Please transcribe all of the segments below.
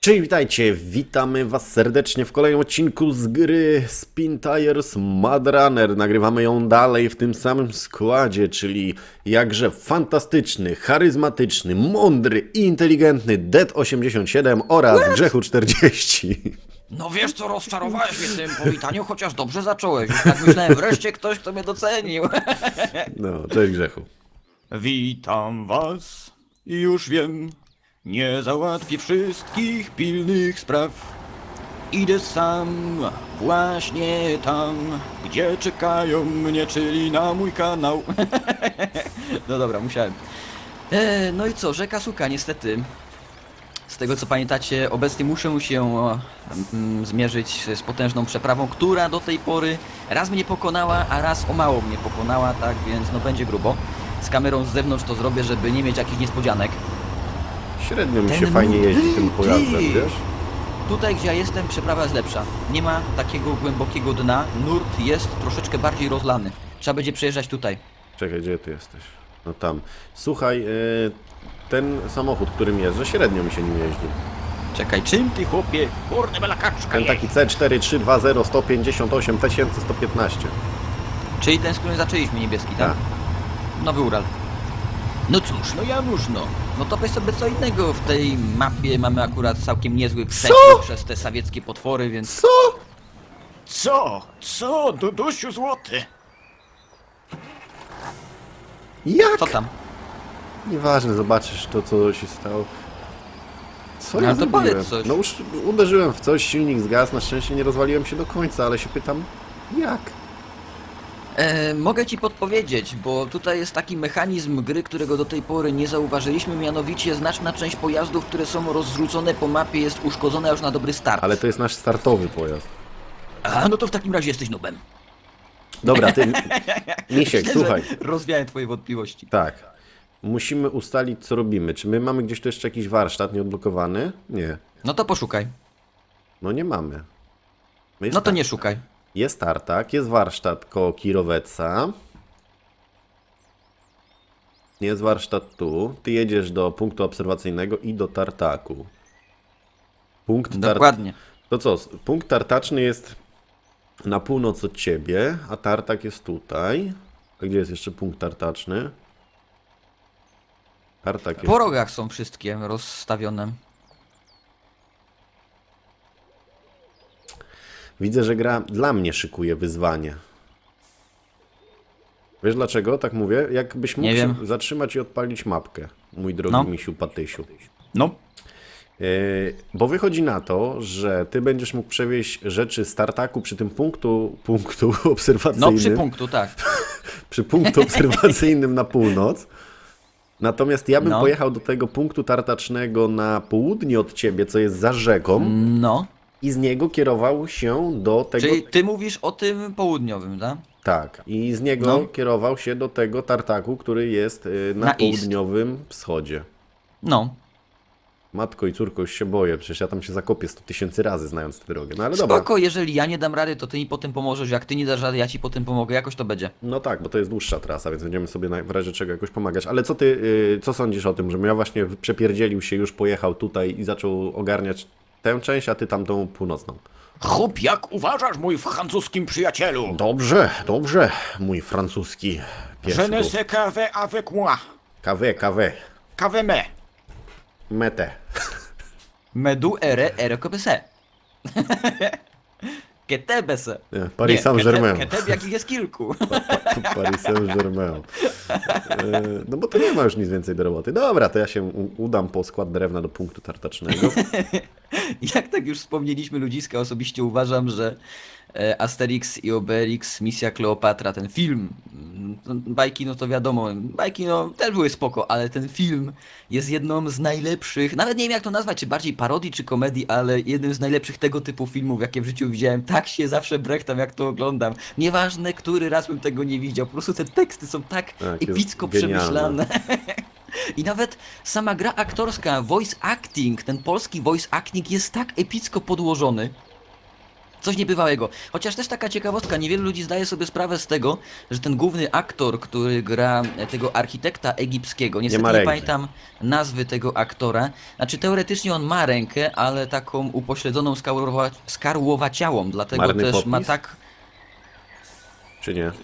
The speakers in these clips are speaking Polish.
Cześć, witajcie, witamy was serdecznie w kolejnym odcinku z gry Spin Tires Mud Runner. Nagrywamy ją dalej w tym samym składzie, czyli jakże fantastyczny, charyzmatyczny, mądry i inteligentny Dead87 oraz Grzechu 40. No wiesz co, rozczarowałeś mnie w tym powitaniu, chociaż dobrze zacząłeś. Już tak myślałem, wreszcie ktoś, kto mnie docenił. No, cześć Grzechu. Witam was, już wiem, nie załatwię wszystkich pilnych spraw. Idę sam, właśnie tam, gdzie czekają mnie, czyli na mój kanał. No dobra, musiałem. No i co, rzeka Suka niestety. Z tego co pamiętacie, obecnie muszę się zmierzyć z potężną przeprawą, która do tej pory raz mnie pokonała, a raz o mało mnie pokonała, tak więc no będzie grubo. Z kamerą z zewnątrz to zrobię, żeby nie mieć jakichś niespodzianek. Średnio mi się fajnie jeździ tym pojazdem, wiesz? Tutaj gdzie ja jestem, przeprawa jest lepsza. Nie ma takiego głębokiego dna, nurt jest troszeczkę bardziej rozlany. Trzeba będzie przejeżdżać tutaj. Czekaj, gdzie ty jesteś? No tam. Słuchaj, ten samochód, którym jeżdżę, średnio mi się nim jeździ. Czekaj, czym ty chłopie? Kurde bela kaczka. Ten taki C4320 158 115. Czyli ten, z którym zaczęliśmy, niebieski, tak? Tak. Nowy Ural. No cóż, no Janusz, no. No to weź sobie co innego. W tej mapie mamy akurat całkiem niezły przeciw przez te sowieckie potwory, więc... Co? Co, Dudusiu złoty? Jak? Co tam? Nieważne, zobaczysz to, co się stało. Co No ja to zrobiłem? powiedz coś. No już uderzyłem w coś, silnik zgasł, na szczęście nie rozwaliłem się do końca, ale się pytam, jak? Mogę ci podpowiedzieć, bo tutaj jest taki mechanizm gry, którego do tej pory nie zauważyliśmy, mianowicie znaczna część pojazdów, które są rozrzucone po mapie, jest uszkodzona już na dobry start. Ale to jest nasz startowy pojazd. A, no to w takim razie jesteś nubem. Dobra, ty, Misiek, słuchaj. Rozwiałem twoje wątpliwości. Tak, musimy ustalić, co robimy. Czy my mamy gdzieś tu jeszcze jakiś warsztat nieodblokowany? Nie. No to poszukaj. No nie mamy. No to nie szukaj. Jest tartak, jest warsztat koło Kiroweca. Jest warsztat tu. Ty jedziesz do punktu obserwacyjnego i do tartaku. Dokładnie. To co? Punkt tartaczny jest na północ od ciebie, a tartak jest tutaj. A gdzie jest jeszcze punkt tartaczny? Tartak jest... Po rogach są wszystkie rozstawione. Widzę, że gra dla mnie szykuje wyzwanie. Wiesz dlaczego? Tak mówię? Jakbyś mógł się zatrzymać i odpalić mapkę, mój drogi misiu Patysiu. No. Bo wychodzi na to, że ty będziesz mógł przewieźć rzeczy z tartaku przy tym punktu obserwacyjnym. No przy punktu, tak. Przy punktu obserwacyjnym na północ. Natomiast ja bym pojechał do tego punktu tartacznego na południe od ciebie, co jest za rzeką. No. I z niego kierował się do tego... Czyli ty mówisz o tym południowym, tak? Tak. I z niego kierował się do tego tartaku, który jest na południowym wschodzie. No. Matko i córko, już się boję. Przecież ja tam się zakopię 100 000 razy, znając tę drogę. No ale dobra. Spoko, jeżeli ja nie dam rady, to ty mi potem pomożesz. Jak ty nie dasz rady, ja ci potem pomogę. Jakoś to będzie. No tak, bo to jest dłuższa trasa, więc będziemy sobie w razie czego jakoś pomagać. Ale co ty, co sądzisz o tym, żebym ja właśnie przepierdzielił się, już pojechał tutaj i zaczął ogarniać tę część, a ty tamtą północną? Chłop, jak uważasz, mój francuskim przyjacielu? Dobrze, dobrze, mój francuski piesku. Je ne sais qu'avec avec moi. Kawę. Qu'avec me. Metę. Medu ere kopese. Ketebese. Paris Saint-Germain. Keteb jakich jest kilku. Paris Saint-Germain. No bo to nie ma już nic więcej do roboty. Dobra, to ja się udam po skład drewna do punktu tartacznego. Jak tak już wspomnieliśmy ludziska, osobiście uważam, że Asterix i Obelix, Misja Kleopatra, ten film, bajki no to wiadomo, bajki no też były spoko, ale ten film jest jedną z najlepszych, nawet nie wiem jak to nazwać, czy bardziej parodii, czy komedii, ale jednym z najlepszych tego typu filmów, jakie w życiu widziałem. Tak się zawsze brechtam, jak to oglądam. Nieważne, który raz bym tego nie widział, po prostu te teksty są tak epicko przemyślane. I nawet sama gra aktorska, voice acting, ten polski voice acting jest tak epicko podłożony. Coś niebywałego. Chociaż też taka ciekawostka, niewielu ludzi zdaje sobie sprawę z tego, że ten główny aktor, który gra tego architekta egipskiego, niestety nie pamiętam nazwy tego aktora, znaczy teoretycznie on ma rękę, ale taką upośledzoną skarłowaciałą, dlatego Marny też popis? ma tak... Czy nie?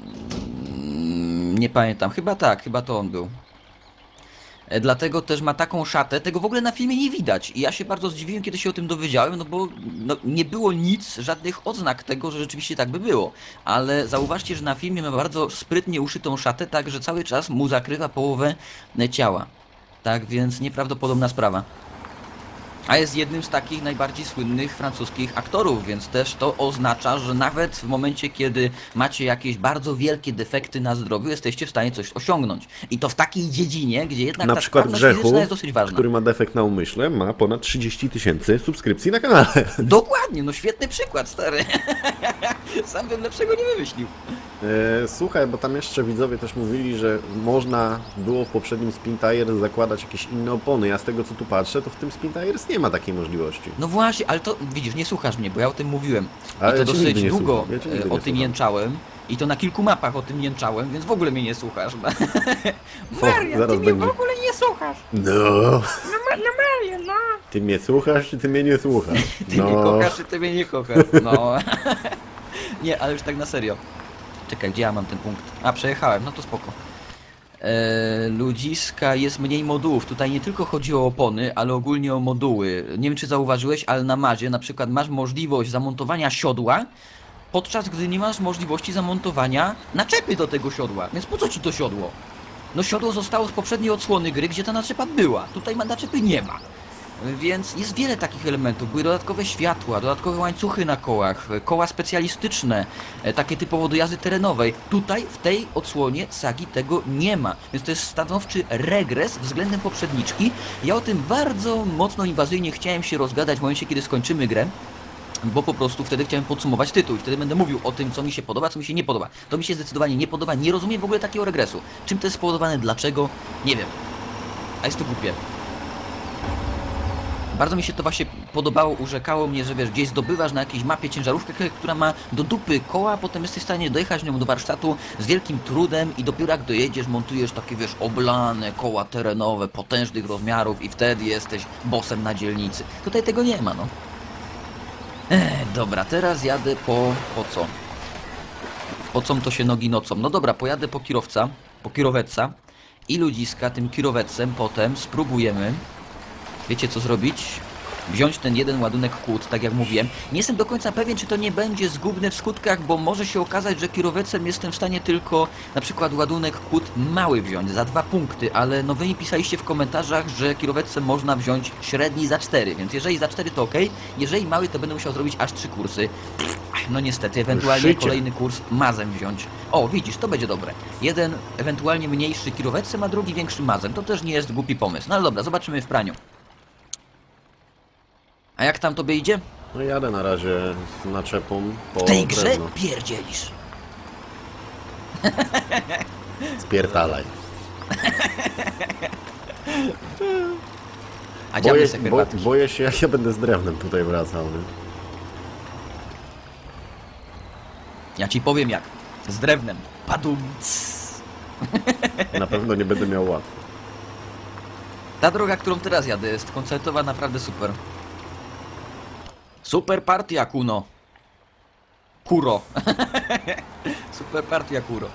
Nie pamiętam, chyba tak, chyba to on był. Dlatego też ma taką szatę, tego w ogóle na filmie nie widać. I ja się bardzo zdziwiłem, kiedy się o tym dowiedziałem, no bo nie było nic, żadnych odznak tego, że rzeczywiście tak by było. Ale zauważcie, że na filmie ma bardzo sprytnie uszytą szatę, tak że cały czas mu zakrywa połowę ciała. Tak więc nieprawdopodobna sprawa. A jest jednym z takich najbardziej słynnych francuskich aktorów, więc też to oznacza, że nawet w momencie, kiedy macie jakieś bardzo wielkie defekty na zdrowiu, jesteście w stanie coś osiągnąć. I to w takiej dziedzinie, gdzie jednak Na ta przykład sprawność Grzechu, fizyczna jest dosyć ważna. który ma defekt na umyśle, ma ponad 30 000 subskrypcji na kanale. Dokładnie, no świetny przykład, stary. Sam bym lepszego nie wymyślił. Słuchaj, bo tam jeszcze widzowie też mówili, że można było w poprzednim Spin Tires zakładać jakieś inne opony. Ja z tego co tu patrzę, to w tym Spin Tires nie ma takiej możliwości. No właśnie, ale to widzisz, nie słuchasz mnie, bo ja o tym mówiłem. Ale I to ja cię nigdy dosyć nie długo słucham, ja cię nigdy o nie tym słucham. jęczałem. I to na kilku mapach o tym jęczałem, więc w ogóle mnie nie słuchasz. Maria, zaraz ty mnie w będzie. ogóle nie słuchasz. No, No Maria, no. ty mnie słuchasz, czy ty mnie nie słuchasz? Ty mnie kochasz, czy ty mnie nie kochasz? No. Nie, ale już tak na serio. Czekaj, gdzie ja mam ten punkt? A, przejechałem, no to spoko. Ludziska jest mniej modułów. Tutaj nie tylko chodzi o opony, ale ogólnie o moduły. Nie wiem, czy zauważyłeś, ale na Mazie na przykład masz możliwość zamontowania siodła, podczas gdy nie masz możliwości zamontowania naczepy do tego siodła. Więc po co ci to siodło? No siodło zostało z poprzedniej odsłony gry, gdzie ta naczepa była. Tutaj naczepy nie ma. Więc jest wiele takich elementów. Były dodatkowe światła, dodatkowe łańcuchy na kołach, koła specjalistyczne, takie typowo do jazdy terenowej. Tutaj w tej odsłonie sagi tego nie ma. Więc to jest stanowczy regres względem poprzedniczki. Ja o tym bardzo mocno inwazyjnie chciałem się rozgadać w momencie, kiedy skończymy grę. Bo po prostu wtedy chciałem podsumować tytuł i wtedy będę mówił o tym, co mi się podoba, co mi się nie podoba. To mi się zdecydowanie nie podoba, nie rozumiem w ogóle takiego regresu. Czym to jest spowodowane, dlaczego? Nie wiem. A jest to głupie. Bardzo mi się to właśnie podobało, urzekało mnie, że wiesz, gdzieś zdobywasz na jakiejś mapie ciężarówkę, która ma do dupy koła, a potem jesteś w stanie dojechać nią do warsztatu z wielkim trudem i dopiero jak dojedziesz, montujesz takie, wiesz, oblane koła terenowe, potężnych rozmiarów i wtedy jesteś bossem na dzielnicy. Tutaj tego nie ma, no. Dobra, teraz jadę po co? Po co to się nogi nocą? No dobra, pojadę po kierowca i ludziska tym kierowcem potem spróbujemy, wiecie co zrobić? Wziąć ten jeden ładunek kłód, tak jak mówiłem. Nie jestem do końca pewien, czy to nie będzie zgubne w skutkach, bo może się okazać, że kierowcem jestem w stanie tylko na przykład ładunek kłód mały wziąć za 2 punkty, ale no wy mi pisaliście w komentarzach, że kierowcem można wziąć średni za 4, więc jeżeli za 4 to ok, jeżeli mały to będę musiał zrobić aż 3 kursy. No niestety, ewentualnie Życie. kolejny kurs mazem wziąć. O, widzisz, to będzie dobre. Jeden ewentualnie mniejszy kierowcem, a drugi większy mazem. To też nie jest głupi pomysł. No ale dobra, zobaczymy w praniu. A jak tam tobie idzie? No jadę na razie z naczepą po W tej grze drewno. pierdzielisz. Spierdalaj. A dziabny se herbatki. Boję się, jak ja będę z drewnem tutaj wracał. Nie? Ja ci powiem jak. Z drewnem. Padum. Na pewno nie będę miał łatwo. Ta droga, którą teraz jadę, jest koncertowa naprawdę super. Super partia, Kuno. Kuro. Super partia, Kuro.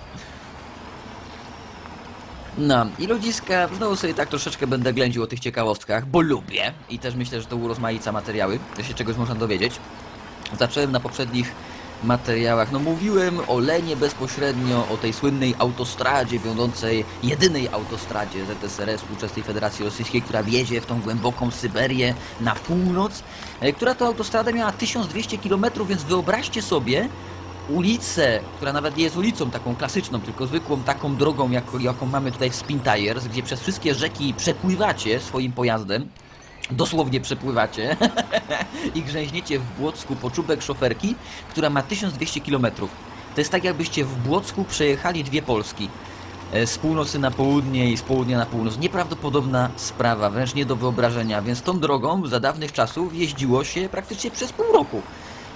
No i ludziska, znowu sobie tak troszeczkę będę ględził o tych ciekawostkach, bo lubię i też myślę, że to urozmaica materiały, że się czegoś można dowiedzieć. Zacząłem na poprzednich materiałach, no mówiłem o Lenie bezpośrednio, o tej słynnej autostradzie wiodącej, jedynej autostradzie ZSRR, współczesnej Federacji Rosyjskiej, która wiedzie w tą głęboką Syberię na północ, która to autostrada miała 1200 km, więc wyobraźcie sobie ulicę, która nawet nie jest ulicą taką klasyczną, tylko zwykłą taką drogą, jaką mamy tutaj w Spin Tires, gdzie przez wszystkie rzeki przepływacie swoim pojazdem, dosłownie przepływacie i grzęźniecie w Błocku po czubek szoferki, która ma 1200 km. To jest tak, jakbyście w Błocku przejechali 2 Polski. Z północy na południe i z południa na północ. Nieprawdopodobna sprawa, wręcz nie do wyobrażenia, więc tą drogą za dawnych czasów jeździło się praktycznie przez pół roku.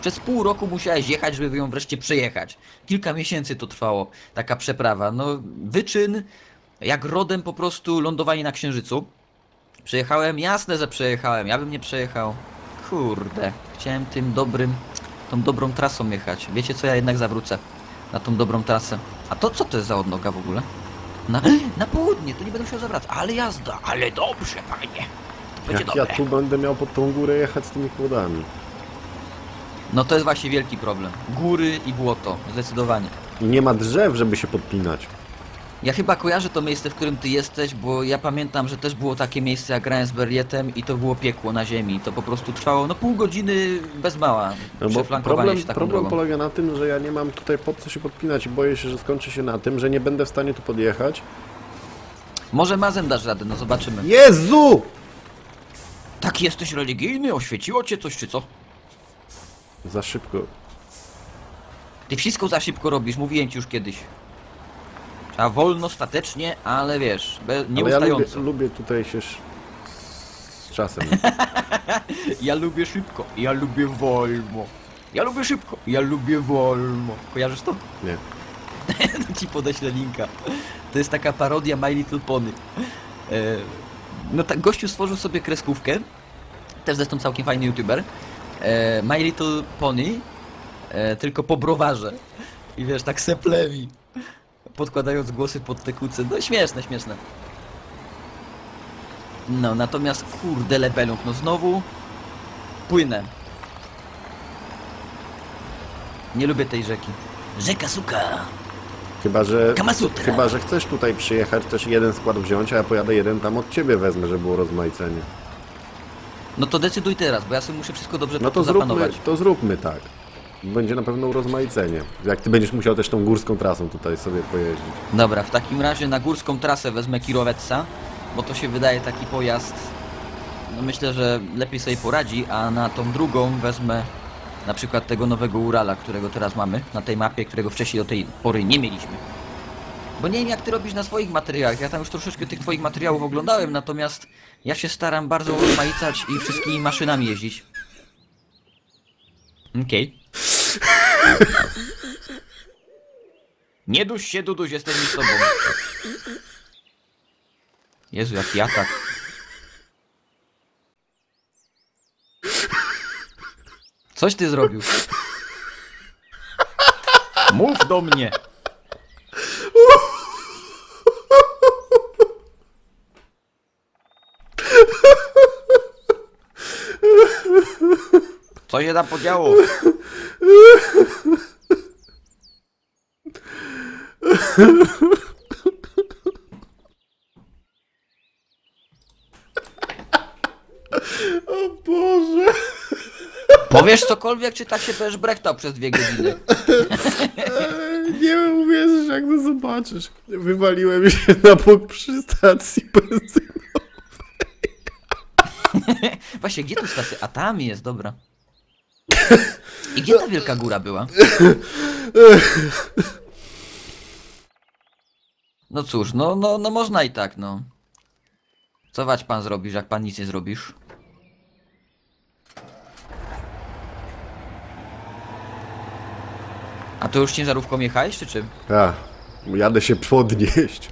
Przez pół roku musiałeś jechać, żeby ją wreszcie przejechać. Kilka miesięcy to trwało, taka przeprawa. No, wyczyn, jak rodem po prostu lądowanie na Księżycu. Przejechałem, jasne, że przejechałem, ja bym nie przejechał. Kurde, chciałem tą dobrą trasą jechać. Wiecie co, ja jednak zawrócę na tą dobrą trasę. A to co to jest za odnoga w ogóle? Na południe, to nie będę musiał zawracać. Ale jazda, ale dobrze, panie. To będzie Jak dobre. ja tu będę miał pod tą górę jechać z tymi kłodami? No to jest właśnie wielki problem. Góry i błoto, zdecydowanie. I nie ma drzew, żeby się podpinać. Ja chyba kojarzę to miejsce, w którym ty jesteś, bo ja pamiętam, że też było takie miejsce, jak grałem z Berietem i to było piekło na ziemi. To po prostu trwało, no pół godziny bez mała. No bo Przeflankowanie się taką problem drogą. polega na tym, że ja nie mam tutaj pod co się podpinać i boję się, że skończy się na tym, że nie będę w stanie tu podjechać. Może mazem dasz radę, no zobaczymy. Jezu! Tak jesteś religijny? Oświeciło cię coś, czy co? Za szybko. Ty wszystko za szybko robisz, mówiłem ci już kiedyś. Trzeba wolno, statecznie, ale wiesz, Ale ja nieustająco. lubię tutaj się z czasem. Ja lubię szybko, ja lubię wolno. Ja lubię szybko, ja lubię wolno. Kojarzysz to? Nie. Ci podeślę linka. To jest taka parodia My Little Pony. No tak, gościu stworzył sobie kreskówkę. Też zresztą całkiem fajny youtuber. My Little Pony, tylko po browarze. I wiesz, tak seplemi. Podkładając głosy pod te kuce. No śmieszne, śmieszne. No, natomiast kurde lebelunk, no znowu płynę. Nie lubię tej rzeki. Rzeka suka. Chyba, że chcesz tutaj przyjechać, też jeden skład wziąć, a ja pojadę jeden tam od ciebie wezmę, żeby było rozmaicenie. No to decyduj teraz, bo ja sobie muszę wszystko dobrze No zapanować. to zróbmy tak. Będzie na pewno urozmaicenie. Jak ty będziesz musiał też tą górską trasą tutaj sobie pojeździć. Dobra, w takim razie na górską trasę wezmę Kirowetsa, bo to się wydaje taki pojazd, no myślę, że lepiej sobie poradzi, a na tą drugą wezmę na przykład tego nowego Urala, którego teraz mamy na tej mapie, którego wcześniej do tej pory nie mieliśmy. Bo nie wiem jak ty robisz na swoich materiałach, ja tam już troszeczkę tych twoich materiałów oglądałem, natomiast ja się staram bardzo urozmaicać i wszystkimi maszynami jeździć. Okej. Nie duś się, Duduś, jestem z tobą. Jezu, jaki atak. Coś ty zrobił. Mów do mnie. Co się tam podziało? O Boże! Powiesz cokolwiek, czy tak się będziesz brechtał przez 2 godziny? Nie uwierzysz, jak to zobaczysz. Wywaliłem się na bok przy stacji benzynowej. Właśnie, gdzie tu stacja? A tam jest, dobra. I gdzie ta wielka góra była? No cóż, no można i tak, no. Co wać pan zrobisz, jak pan nic nie zrobisz? A to już ciężarówką jechałeś, czy czym? A, jadę się podnieść.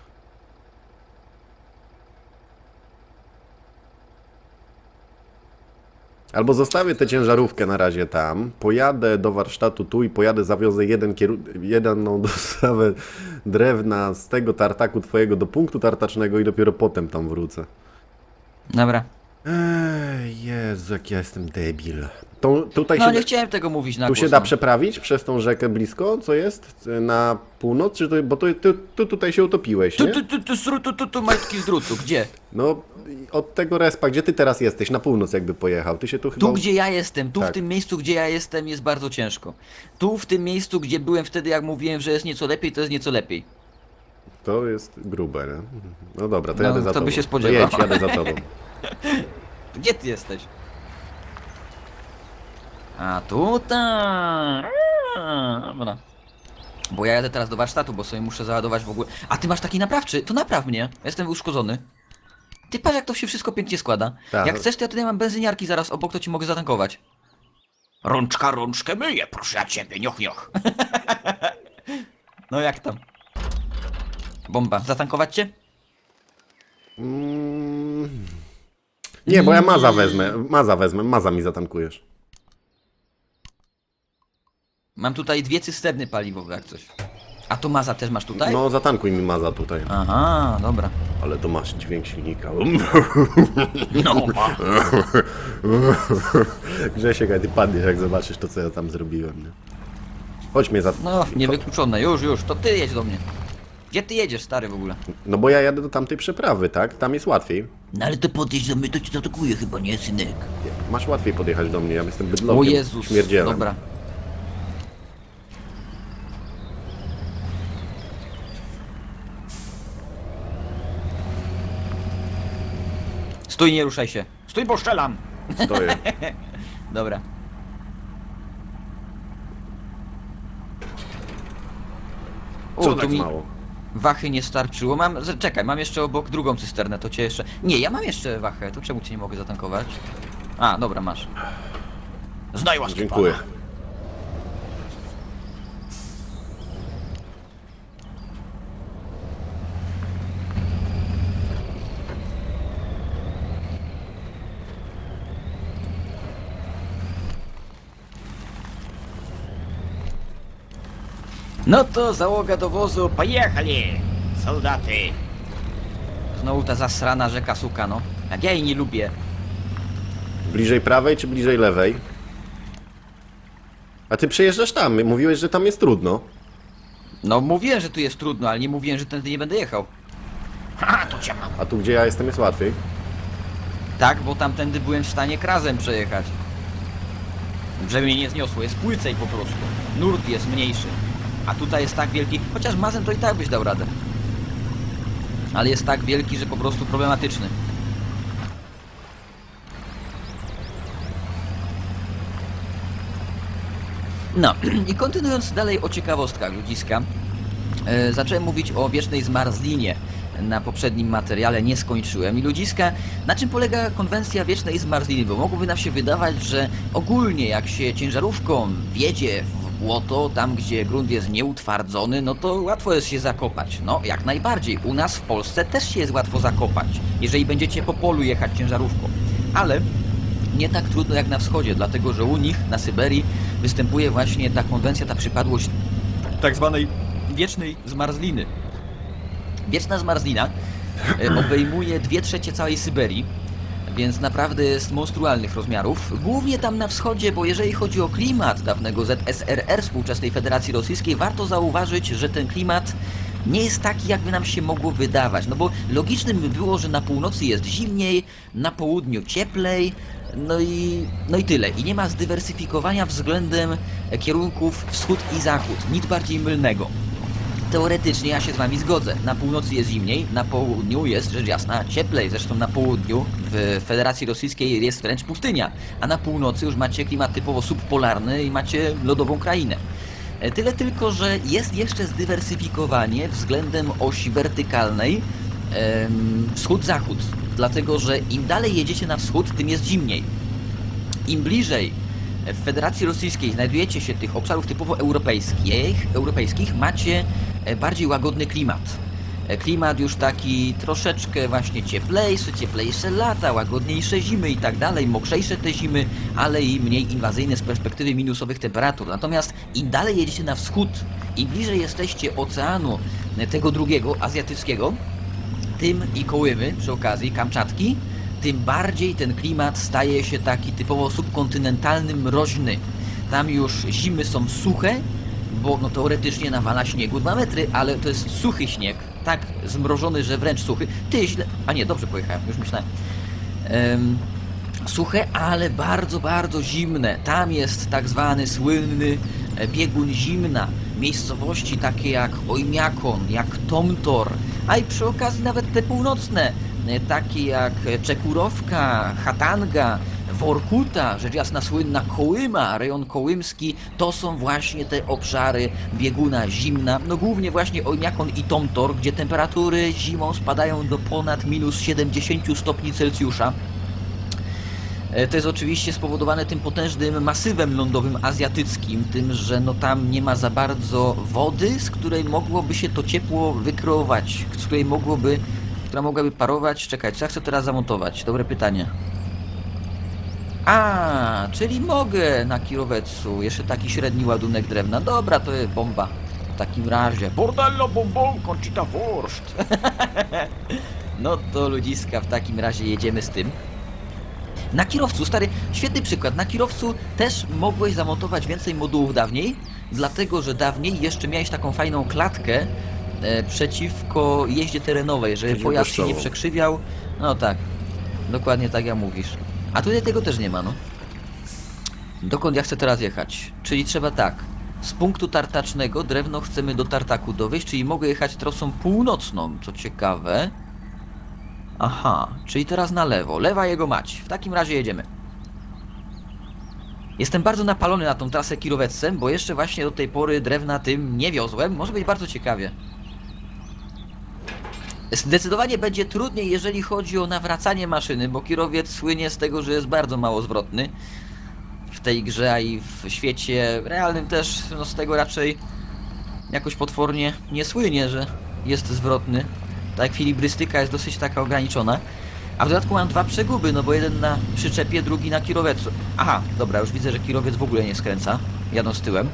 Albo zostawię tę ciężarówkę na razie tam, pojadę do warsztatu tu i pojadę, zawiozę jedną dostawę drewna z tego tartaku twojego do punktu tartacznego i dopiero potem tam wrócę. Dobra. Jezu, jak ja jestem debil. Tutaj No się nie chciałem tego mówić na tu głos. się da no. przeprawić przez tą rzekę blisko, co jest na północ, czy to, bo ty tutaj się utopiłeś, nie? Tu majtki z drutu, gdzie? No, od tego respa, gdzie ty teraz jesteś, na północ jakby pojechał, ty się tu chyba... Tu gdzie ja jestem, tu Tak. w tym miejscu gdzie ja jestem jest bardzo ciężko. Tu w tym miejscu gdzie byłem wtedy jak mówiłem, że jest nieco lepiej, to jest nieco lepiej. To jest grube, nie? No dobra, to No, jadę za to tobą. by się To spodziewał. jedź, jadę za tobą. Gdzie ty jesteś? A tutaj. Dobra. Bo ja jadę teraz do warsztatu, bo sobie muszę załadować w ogóle. A ty masz taki naprawczy, to napraw mnie. Ja jestem uszkodzony. Ty patrz jak to się wszystko pięknie składa. Tak. Jak chcesz to ja tutaj mam benzyniarki zaraz obok, to ci mogę zatankować. Rączka rączkę myje, proszę ja ciebie, nioch, nioch. No jak tam? Bomba, zatankować cię? Nie, bo ja maza wezmę. Maza mi zatankujesz. Mam tutaj 2 cysterny paliwowe, jak coś. A to maza też masz tutaj? No, zatankuj mi maza tutaj. Aha, dobra. Ale to masz dźwięk silnika. No, Grzesiek, a ty padniesz, jak zobaczysz to, co ja tam zrobiłem. Nie? Chodź mnie za... no, niewykluczone, już, to ty jedź do mnie. Gdzie ty jedziesz, stary, w ogóle? No bo ja jadę do tamtej przeprawy, tak? Tam jest łatwiej. No ale to podjedź do mnie, to ci zaatakuje chyba, nie, synek? Masz łatwiej podjechać do mnie, ja jestem O bydlokiem, Jezus, śmierdzielem. dobra. Stój, nie ruszaj się. Stój, bo strzelam. Stoję. Dobra. Co O, tu tak mi mało? wachy nie starczyło. Czekaj, mam jeszcze obok drugą cysternę, to cię jeszcze... Nie, ja mam jeszcze wachę, to czemu cię nie mogę zatankować? A, dobra, masz. Znaj łaski Dziękuję. pana. No to załoga do wozu, Pojechali, soldaty. znowu ta zasrana rzeka Suka, no. Jak ja jej nie lubię. Bliżej prawej czy bliżej lewej? A ty przejeżdżasz tam, mówiłeś, że tam jest trudno. No mówiłem, że tu jest trudno, ale nie mówiłem, że tędy nie będę jechał. Ha, to cię mam. A tu, gdzie ja jestem, jest łatwiej. Tak, bo tamtędy byłem w stanie krazem przejechać. Żeby mnie nie zniosło, jest płycej po prostu. Nurt jest mniejszy. A tutaj jest tak wielki, chociaż mazem to i tak byś dał radę. Ale jest tak wielki, że po prostu problematyczny. No i kontynuując dalej o ciekawostkach ludziska, zacząłem mówić o wiecznej zmarzlinie. Na poprzednim materiale nie skończyłem. I ludziska, na czym polega konwencja wiecznej zmarzliny? Bo mogłoby nam się wydawać, że ogólnie jak się ciężarówką wjedzie w błoto, tam gdzie grunt jest nieutwardzony, no to łatwo jest się zakopać. No, jak najbardziej. U nas w Polsce też się jest łatwo zakopać, jeżeli będziecie po polu jechać ciężarówką. Ale nie tak trudno jak na wschodzie, dlatego że u nich, na Syberii, występuje właśnie ta konwencja, ta przypadłość tak zwanej wiecznej zmarzliny. Wieczna zmarzlina obejmuje 2/3 całej Syberii, więc naprawdę jest monstrualnych rozmiarów. Głównie tam na wschodzie, bo jeżeli chodzi o klimat dawnego ZSRR, współczesnej Federacji Rosyjskiej, warto zauważyć, że ten klimat nie jest taki, jakby nam się mogło wydawać. No bo logicznym by było, że na północy jest zimniej, na południu cieplej, no i tyle. I nie ma zdywersyfikowania względem kierunków wschód i zachód. Nic bardziej mylnego. Teoretycznie ja się z wami zgodzę. Na północy jest zimniej, na południu jest rzecz jasna cieplej. Zresztą na południu w Federacji Rosyjskiej jest wręcz pustynia, a na północy już macie klimat typowo subpolarny i macie lodową krainę. Tyle tylko, że jest jeszcze zdywersyfikowanie względem osi wertykalnej wschód-zachód. Dlatego, że im dalej jedziecie na wschód, tym jest zimniej. Im bliżej w Federacji Rosyjskiej znajdujecie się tych obszarów typowo europejskich, macie bardziej łagodny klimat. Klimat już taki troszeczkę właśnie cieplejsze lata, łagodniejsze zimy i tak dalej, mokrzejsze te zimy, ale i mniej inwazyjne z perspektywy minusowych temperatur. Natomiast im dalej jedziecie na wschód, im bliżej jesteście oceanu tego drugiego, azjatyckiego, tym i Kołymy, przy okazji Kamczatki, tym bardziej ten klimat staje się taki typowo subkontynentalny, mroźny. Tam już zimy są suche, bo no teoretycznie nawala śniegu 2 metry, ale to jest suchy śnieg, tak zmrożony, że wręcz suchy. Ty źle... A nie, dobrze pojechałem, już myślałem. Suche, ale bardzo, bardzo zimne. Tam jest tak zwany słynny biegun zimna. Miejscowości takie jak Ojmiakon, jak Tomtor, a i przy okazji nawet te północne, takie jak Czekurowka, Chatanga, Workuta, rzecz jasna słynna Kołyma, rejon kołymski, to są właśnie te obszary bieguna zimna, no głównie właśnie Ojmiakon i Tomtor, gdzie temperatury zimą spadają do ponad minus 70 stopni Celsjusza. To jest oczywiście spowodowane tym potężnym masywem lądowym azjatyckim, tym, że no tam nie ma za bardzo wody, z której mogłoby się to ciepło wykreować, która mogłaby parować. Czekaj, co ja chcę teraz zamontować? Dobre pytanie. A, czyli mogę na Kirowecu jeszcze taki średni ładunek drewna. Dobra, to jest bomba. W takim razie. Bordello bombon concita wurst. No to ludziska, w takim razie jedziemy z tym. Na kierowcu, stary, świetny przykład. Na kierowcu też mogłeś zamontować więcej modułów dawniej, dlatego że dawniej jeszcze miałeś taką fajną klatkę przeciwko jeździe terenowej, żeby pojazd się nie przekrzywiał. No tak, dokładnie tak jak mówisz. A tutaj tego też nie ma, no. Dokąd ja chcę teraz jechać? Czyli trzeba tak, z punktu tartacznego drewno chcemy do tartaku dowieźć, czyli mogę jechać trasą północną, co ciekawe. Aha, czyli teraz na lewo. Lewa jego mać. W takim razie jedziemy. Jestem bardzo napalony na tą trasę Kirowecem, bo jeszcze właśnie do tej pory drewna tym nie wiozłem. Może być bardzo ciekawie. Zdecydowanie będzie trudniej, jeżeli chodzi o nawracanie maszyny, bo Kirowiec słynie z tego, że jest bardzo mało zwrotny. W tej grze, a i w świecie realnym też, no z tego raczej jakoś potwornie nie słynie, że jest zwrotny. Ta ekwilibrystyka jest dosyć taka ograniczona. A w dodatku mam dwa przeguby, no bo jeden na przyczepie, drugi na Kirowecu. Aha, dobra, już widzę, że Kirowiec w ogóle nie skręca, jadąc tyłem.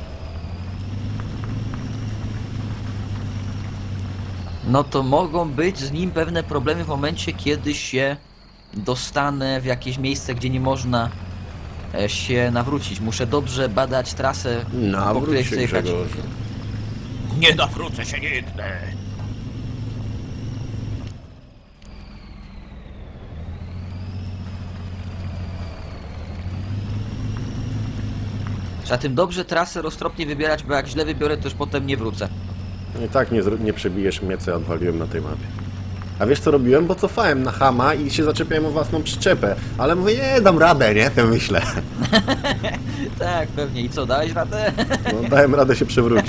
No to mogą być z nim pewne problemy w momencie, kiedy się dostanę w jakieś miejsce, gdzie nie można się nawrócić. Muszę dobrze badać trasę, po której chcę jechać. Nie nawrócę się nigdy. Trzeba tym dobrze trasę roztropnie wybierać, bo jak źle wybiorę, to już potem nie wrócę. I tak nie przebijesz mnie, co ja odwaliłem na tej mapie. A wiesz co robiłem? Bo cofałem na chama i się zaczepiałem o własną przyczepę. Ale mówię, nie, dam radę, nie? To myślę. Tak, pewnie. I co, dałeś radę? No, dałem radę się przewrócić.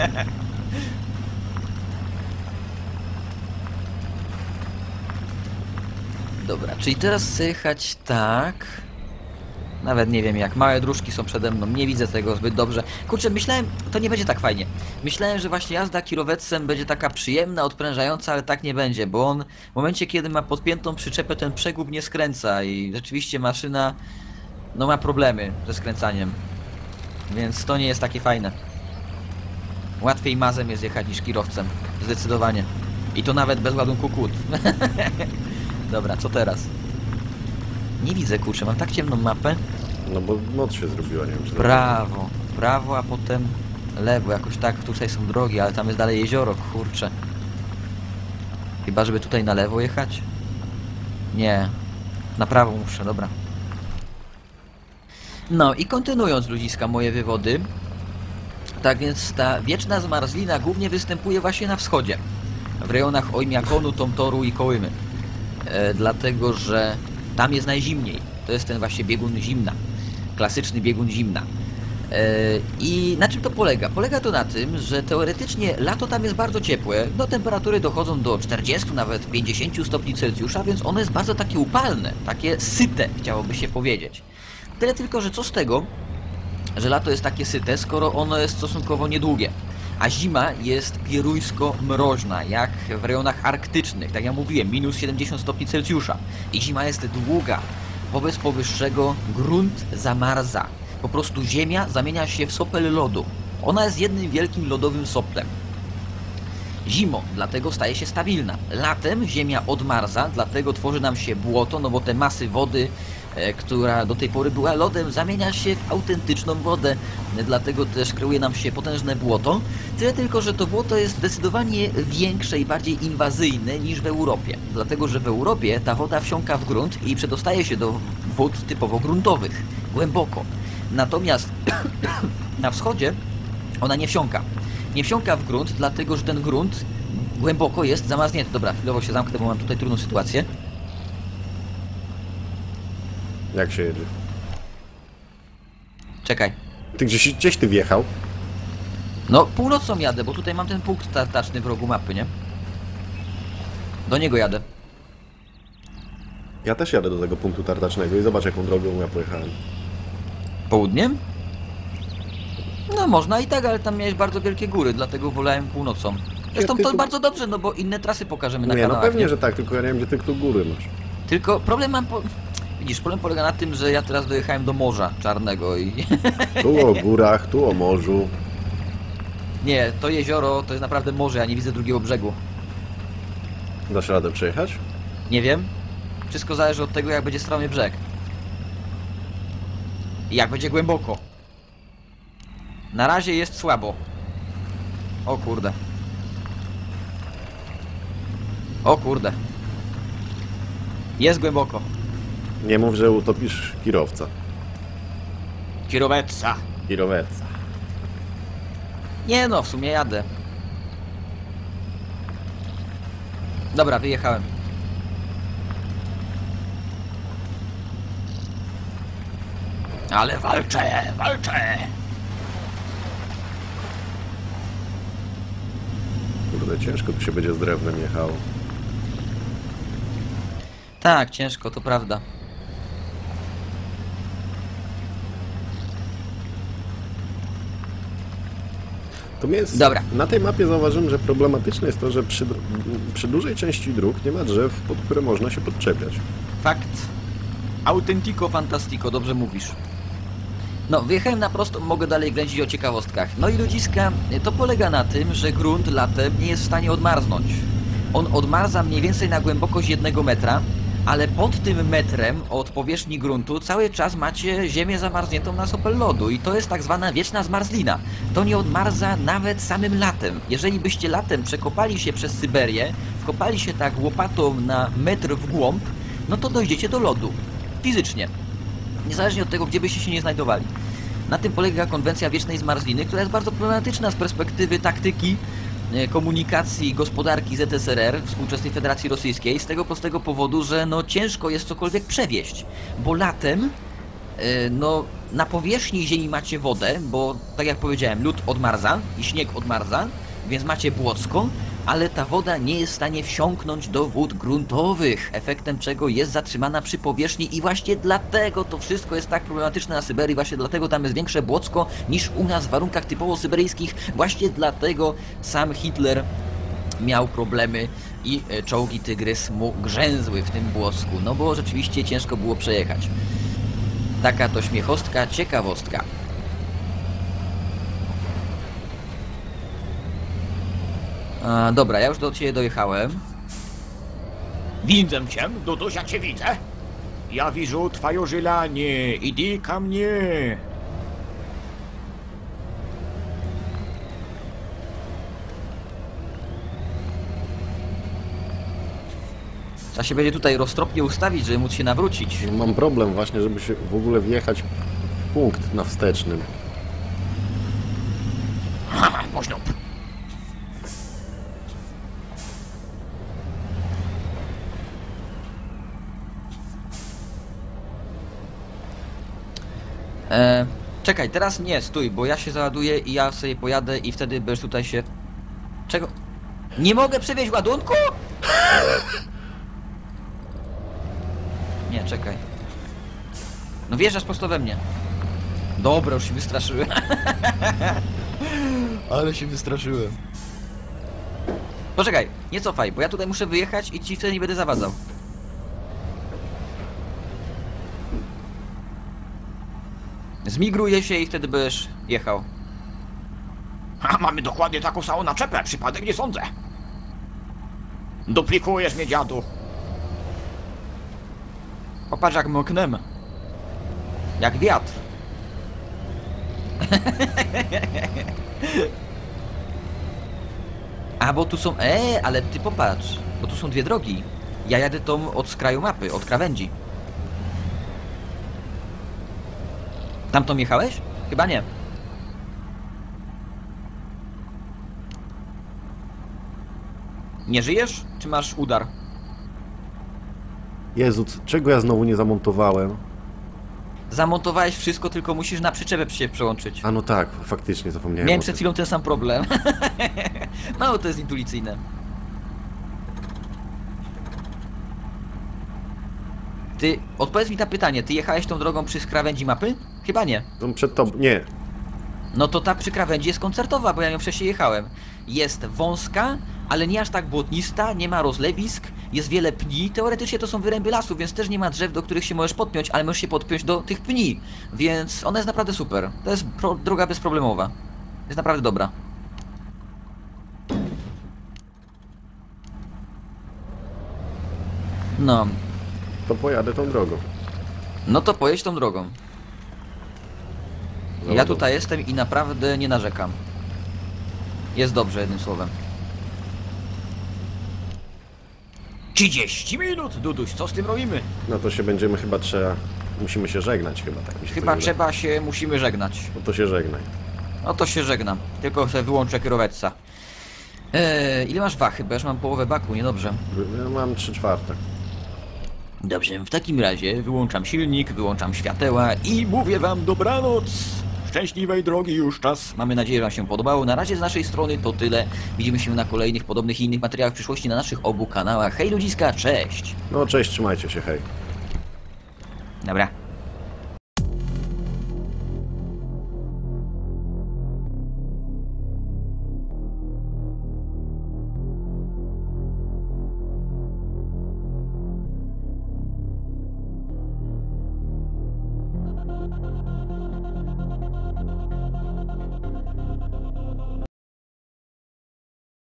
Dobra, czyli teraz chcę jechać tak... Nawet nie wiem jak, małe dróżki są przede mną, nie widzę tego zbyt dobrze. Kurczę, myślałem, to nie będzie tak fajnie. Myślałem, że właśnie jazda Kirowecem będzie taka przyjemna, odprężająca, ale tak nie będzie, bo on w momencie, kiedy ma podpiętą przyczepę, ten przegub nie skręca i rzeczywiście maszyna, no ma problemy ze skręcaniem. Więc to nie jest takie fajne. Łatwiej mazem jest jechać niż kierowcem, zdecydowanie. I to nawet bez ładunku kłód. Dobra, co teraz? Nie widzę, kurczę, mam tak ciemną mapę. No bo noc się zrobiła, nie wiem czy... Prawo, prawo, a potem lewo, jakoś tak, tutaj są drogi, ale tam jest dalej jezioro, kurczę. Chyba, żeby tutaj na lewo jechać? Nie, na prawo muszę, dobra. No i kontynuując, ludziska, moje wywody. Tak więc ta wieczna zmarzlina głównie występuje właśnie na wschodzie. W rejonach Ojmiakonu, Tomtoru i Kołymy. Dlatego, że tam jest najzimniej. To jest ten właśnie biegun zimna. Klasyczny biegun zimna. I na czym to polega? Polega to na tym, że teoretycznie lato tam jest bardzo ciepłe. No temperatury dochodzą do 40, nawet 50 stopni Celsjusza, więc ono jest bardzo takie upalne, takie syte, chciałoby się powiedzieć. Tyle tylko, że co z tego, że lato jest takie syte, skoro ono jest stosunkowo niedługie. A zima jest pieruńsko mroźna, jak w rejonach arktycznych, tak jak mówiłem, minus 70 stopni Celsjusza. I zima jest długa. Wobec powyższego grunt zamarza. Po prostu ziemia zamienia się w sopel lodu. Ona jest jednym wielkim lodowym soplem. Zimą, dlatego staje się stabilna. Latem ziemia odmarza, dlatego tworzy nam się błoto, no bo te masy wody, która do tej pory była lodem, zamienia się w autentyczną wodę, dlatego też kreuje nam się potężne błoto. Tyle tylko, że to błoto jest zdecydowanie większe i bardziej inwazyjne niż w Europie, dlatego że w Europie ta woda wsiąka w grunt i przedostaje się do wód typowo gruntowych, głęboko. Natomiast na wschodzie ona nie wsiąka. Nie wsiąka w grunt, dlatego że ten grunt głęboko jest zamarznięty. Dobra, chwilowo się zamknę, bo mam tutaj trudną sytuację. Jak się jedzie? Czekaj. Ty gdzieś ty wjechał? No, północą jadę, bo tutaj mam ten punkt tartaczny w rogu mapy, nie? Do niego jadę. Ja też jadę do tego punktu tartacznego i zobacz, jaką drogą ja pojechałem. Południem? No można i tak, ale tam miałeś bardzo wielkie góry, dlatego wolałem północą. Zresztą to bardzo dobrze, no bo inne trasy pokażemy na Nie, kanałach. no pewnie, nie? że tak, tylko ja nie wiem, gdzie ty tu góry masz. Tylko problem mam Widzisz, problem polega na tym, że ja teraz dojechałem do Morza Czarnego i... Tu o górach, tu o morzu. Nie, to jezioro to jest naprawdę morze, ja nie widzę drugiego brzegu. Dasz radę przejechać? Nie wiem. Wszystko zależy od tego, jak będzie stromy brzeg. I jak będzie głęboko. Na razie jest słabo. O kurde. O kurde. Jest głęboko. Nie mów, że utopisz kierowca. Kierowca. Kierowca. Nie no, w sumie jadę. Dobra, wyjechałem. Ale walczę, walczę! Kurde, ciężko tu się będzie z drewnem jechało. Tak, ciężko, to prawda. To mnie jest... Dobra. Na tej mapie zauważyłem, że problematyczne jest to, że przy dużej części dróg nie ma drzew, pod które można się podczepiać. Fakt. Autentico fantastico, dobrze mówisz. No, wyjechałem na prosto, mogę dalej ględzić o ciekawostkach. No i ludziska, to polega na tym, że grunt latem nie jest w stanie odmarznąć. On odmarza mniej więcej na głębokość 1 metra, ale pod tym metrem od powierzchni gruntu cały czas macie ziemię zamarzniętą na sopel lodu i to jest tak zwana wieczna zmarzlina. To nie odmarza nawet samym latem. Jeżeli byście latem przekopali się przez Syberię, wkopali się tak łopatą na metr w głąb, no to dojdziecie do lodu. Fizycznie. Niezależnie od tego, gdzie byście się nie znajdowali. Na tym polega konwencja wiecznej zmarzliny, która jest bardzo problematyczna z perspektywy taktyki, komunikacji, gospodarki ZSRR, współczesnej Federacji Rosyjskiej, z tego prostego powodu, że no ciężko jest cokolwiek przewieźć, bo latem no na powierzchni ziemi macie wodę, bo tak jak powiedziałem, lód odmarza i śnieg odmarza, więc macie błocko, ale ta woda nie jest w stanie wsiąknąć do wód gruntowych, efektem czego jest zatrzymana przy powierzchni i właśnie dlatego to wszystko jest tak problematyczne na Syberii, właśnie dlatego tam jest większe błocko niż u nas w warunkach typowo syberyjskich, właśnie dlatego sam Hitler miał problemy i czołgi Tygrys mu grzęzły w tym błocku, no bo rzeczywiście ciężko było przejechać. Taka to śmiechostka, ciekawostka. Dobra, ja już do ciebie dojechałem. Widzę cię, Duduś, ja cię widzę. Ja widzę twoje żelanie, idę ко mnie. Trzeba się będzie tutaj roztropnie ustawić, żeby móc się nawrócić. Mam problem właśnie, żeby się w ogóle wjechać w punkt na wstecznym. Haha, można. Czekaj, teraz nie, stój, bo ja się załaduję i ja sobie pojadę i wtedy będziesz tutaj się... Czego? Nie mogę przewieźć ładunku? Nie, czekaj. No wjeżdżasz prosto we mnie. Dobra, już się wystraszyłem. Ale się wystraszyłem. Poczekaj, nie cofaj, bo ja tutaj muszę wyjechać i ci wtedy nie będę zawadzał. Zmigruję się i wtedy będziesz jechał. A mamy dokładnie taką samą naczepę, przypadek nie sądzę. Duplikujesz mnie, dziadu. Popatrz jak moknemy. Jak wiatr. A bo tu są... ale ty popatrz. Bo tu są dwie drogi. Ja jadę tą od skraju mapy, od krawędzi. Tamtą jechałeś? Chyba nie. Nie żyjesz? Czy masz udar? Jezu, czego ja znowu nie zamontowałem? Zamontowałeś wszystko, tylko musisz na przyczepę się przełączyć. A no tak, faktycznie zapomniałem. Miałem o przed tym. chwilą ten sam problem. Mało to jest intuicyjne. Ty, odpowiedz mi na pytanie, ty jechałeś tą drogą przy krawędzi mapy? Chyba nie. No przed tobą, nie. No to ta przy krawędzi jest koncertowa, bo ja nią wcześniej jechałem. Jest wąska, ale nie aż tak błotnista, nie ma rozlewisk, jest wiele pni. Teoretycznie to są wyręby lasu, więc też nie ma drzew, do których się możesz podpiąć, ale możesz się podpiąć do tych pni. Więc ona jest naprawdę super. To jest droga bezproblemowa. Jest naprawdę dobra. No, To pojadę tą drogą. no to pojedź tą drogą. Ja Załadow- tutaj jestem i naprawdę nie narzekam. Jest dobrze, jednym słowem. 30 minut, Duduś, co z tym robimy? No to się będziemy chyba musimy się żegnać chyba, tak mi się Chyba wydaje. trzeba się, musimy żegnać. No to się żegnaj. No to się żegnam. Tylko sobie wyłączę kierowecca. Ile masz wachy? Bo ja już mam połowę baku, niedobrze. Ja mam 3/4. Dobrze, w takim razie wyłączam silnik, wyłączam świateła i Mówię wam dobranoc. Szczęśliwej drogi już czas. mamy nadzieję, że wam się podobało. Na razie z naszej strony to tyle. Widzimy się na kolejnych podobnych i innych materiałach w przyszłości na naszych obu kanałach. Hej ludziska, cześć! No cześć, trzymajcie się, hej. Dobra.